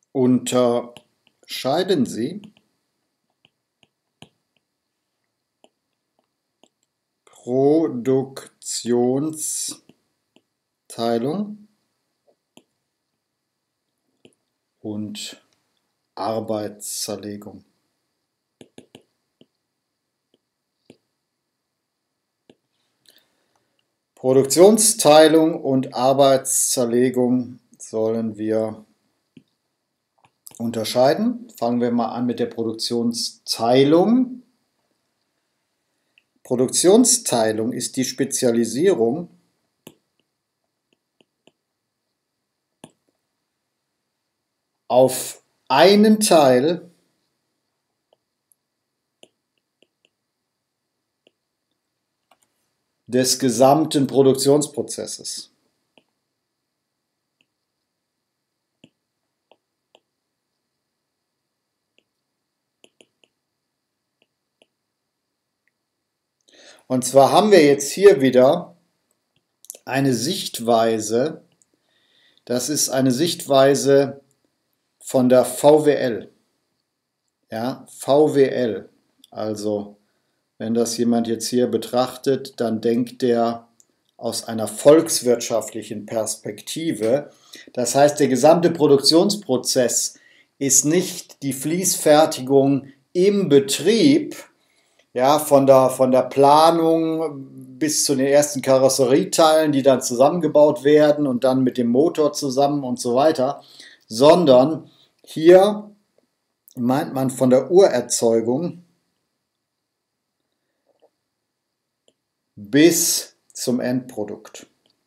Unterscheiden Sie Produktionsteilung und Arbeitszerlegung. Produktionsteilung und Arbeitszerlegung sollen wir unterscheiden. Fangen wir mal an mit der Produktionsteilung. Produktionsteilung ist die Spezialisierung auf einen Teil des gesamten Produktionsprozesses. Und zwar haben wir jetzt hier wieder eine Sichtweise, das ist eine Sichtweise von der VWL. Ja, VWL, also wenn das jemand jetzt hier betrachtet, dann denkt der aus einer volkswirtschaftlichen Perspektive. Das heißt, der gesamte Produktionsprozess ist nicht die Fließfertigung im Betrieb, ja, von der Planung bis zu den ersten Karosserieteilen, die dann zusammengebaut werden und dann mit dem Motor zusammen und so weiter, sondern hier meint man von der Urerzeugung bis zum Endprodukt.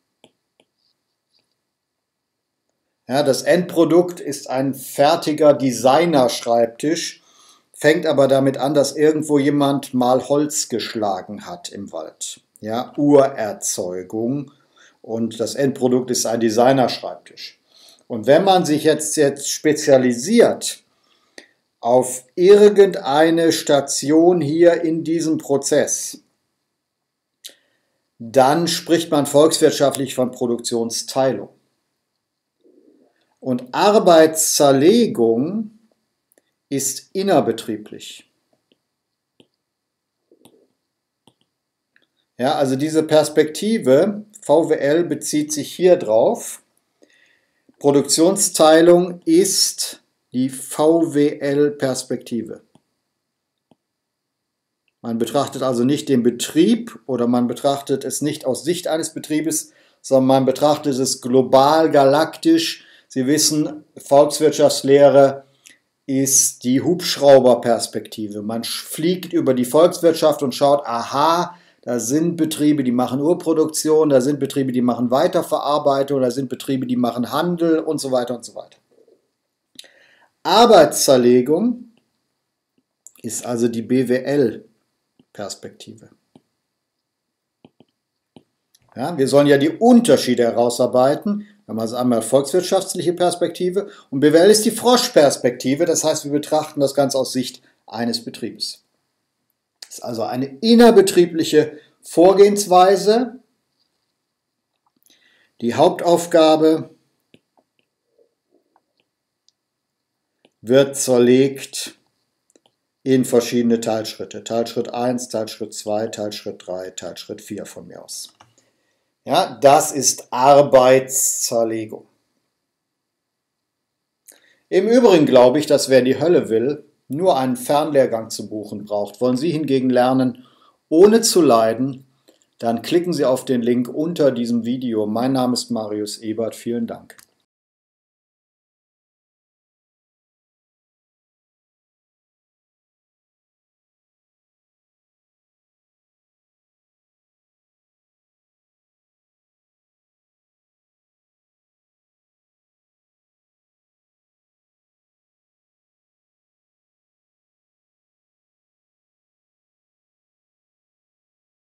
Ja, das Endprodukt ist ein fertiger Designer-Schreibtisch, fängt aber damit an, dass irgendwo jemand mal Holz geschlagen hat im Wald. Ja, Urerzeugung, und das Endprodukt ist ein Designer-Schreibtisch. Und wenn man sich jetzt spezialisiert auf irgendeine Station hier in diesem Prozess, dann spricht man volkswirtschaftlich von Produktionsteilung. Und Arbeitszerlegung ist innerbetrieblich. Ja, also diese Perspektive VWL bezieht sich hier drauf. Produktionsteilung ist die VWL-Perspektive. Man betrachtet also nicht den Betrieb oder man betrachtet es nicht aus Sicht eines Betriebes, sondern man betrachtet es global, galaktisch. Sie wissen, Volkswirtschaftslehre ist die Hubschrauberperspektive. Man fliegt über die Volkswirtschaft und schaut, aha, da sind Betriebe, die machen Urproduktion, da sind Betriebe, die machen Weiterverarbeitung, da sind Betriebe, die machen Handel und so weiter und so weiter. Arbeitszerlegung ist also die BWL-Perspektive. Ja, wir sollen ja die Unterschiede herausarbeiten. Wir haben also einmal volkswirtschaftliche Perspektive und BWL ist die Froschperspektive, das heißt, wir betrachten das Ganze aus Sicht eines Betriebes. Das ist also eine innerbetriebliche Vorgehensweise. Die Hauptaufgabe wird zerlegt in verschiedene Teilschritte. Teilschritt 1, Teilschritt 2, Teilschritt 3, Teilschritt 4 von mir aus. Ja, das ist Arbeitszerlegung. Im Übrigen glaube ich, dass wer in die Hölle will, nur einen Fernlehrgang zu buchen braucht. Wollen Sie hingegen lernen, ohne zu leiden, dann klicken Sie auf den Link unter diesem Video. Mein Name ist Marius Ebert. Vielen Dank.